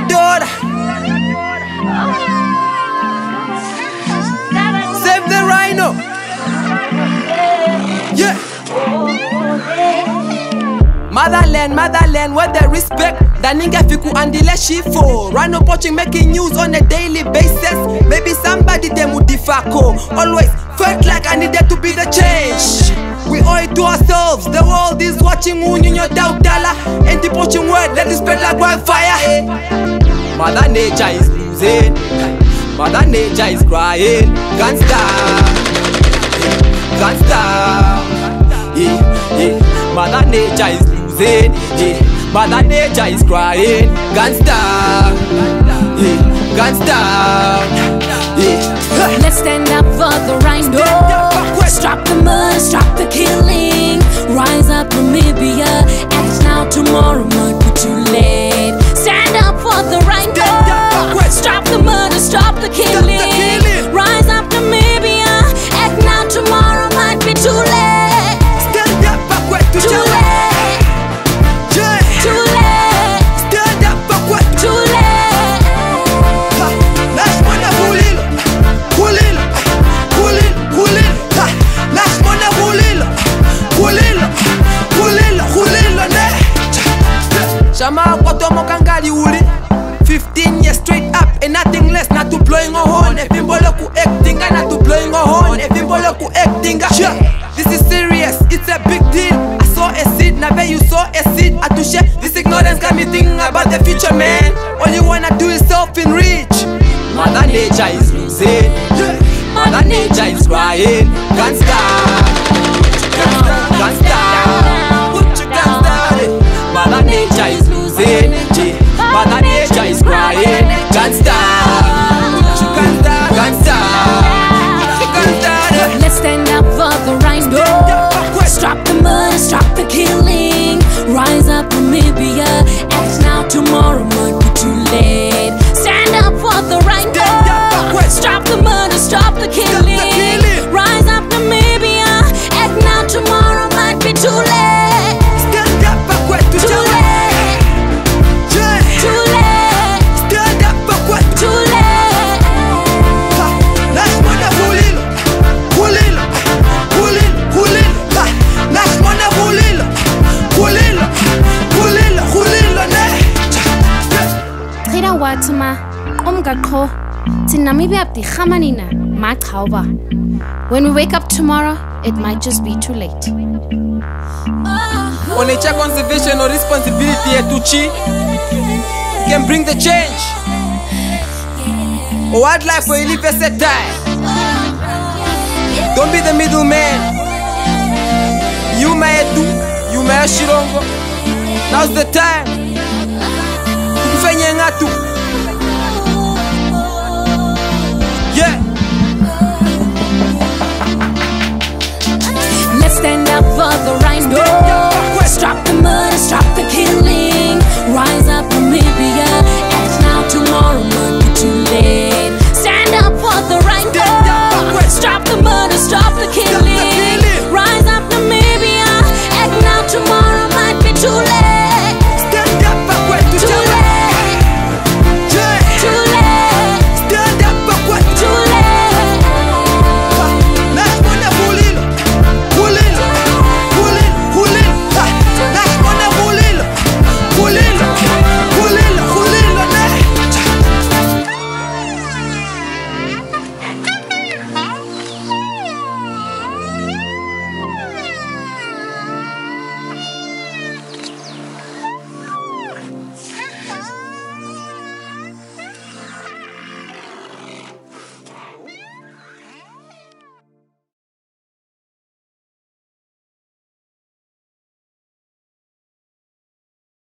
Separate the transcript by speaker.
Speaker 1: daughter. Save the rhino. Yeah. Motherland, motherland, where the respect. That nigga fiku andile shifo. Rhino poaching, making news on a daily basis. Maybe somebody them would defako. Always felt like I needed to be the change. We owe it to ourselves. The world is watching. Unyo doubt dollar. And the poaching word that is spread like wildfire. Mother nature is losing. Mother nature is crying. Can't stop. Can't stop. Mother nature is losing. Mother nature is crying. Can't stop. Can't stop.
Speaker 2: Let's stand up for the rhino. Stop the murder, stop the killing. Rise up Namibia. Act now, tomorrow might be too late. Stand up for the rhino. Stop the murder, stop the killing. Rise up Namibia. Act now, tomorrow might be too late.
Speaker 1: Stand up backward to
Speaker 2: Too late. Too late.
Speaker 1: Stand up backward.
Speaker 2: Too late.
Speaker 1: Last one a hulilo. Hulilo. Hulilo. Hulilo. Last one a hulilo. Hulilo. Hulilo. Hulilo ne. Shama kwato mokangali uli. 15 years straight up and nothing less. Not to blowing a horn. If you ku acting, not to blowing a horn. If you ku acting, this is serious. It's a big deal. I saw a seed, now you saw a seed. I to share this ignorance got me thinking about the future, man. All you wanna do is self-enrich. Mother nature is losing. Mother nature is crying. Can't stop. Can't stop. Put your can't stop it. Mother nature is losing. Mother nature is crying. Can't stop. Put your can't stop. Can't stop. Can't stop.
Speaker 2: Let's stand up for the rhino. Stop the murder, stop the killing. Rise up Namibia. Act now, tomorrow might be too late. Stand up for the rhino. Stop the murder, stop the killing. Rise up Namibia. Act now, tomorrow might be too late.
Speaker 1: Stand up backward to
Speaker 2: Too late. Too late.
Speaker 1: Stand up backward.
Speaker 2: Too late.
Speaker 1: Last one a hulilo. Hulilo. Hulilo. Hulilo. Last one a hulilo. Hulilo. Hulilo. Hulilo ne.
Speaker 2: Trida Watuma, Omgakho, Namibia Abdi Khamanina, Makhauba. When we wake up tomorrow, it might just be too late.
Speaker 1: On nature conservation or responsibility Tuchi can bring the change. Or wildlife where you live a set time. Don't be the middleman. You may do, you may shirongo. Now's the time. Kufanya ngatu. Yeah.
Speaker 2: Let's stand up for the rhino.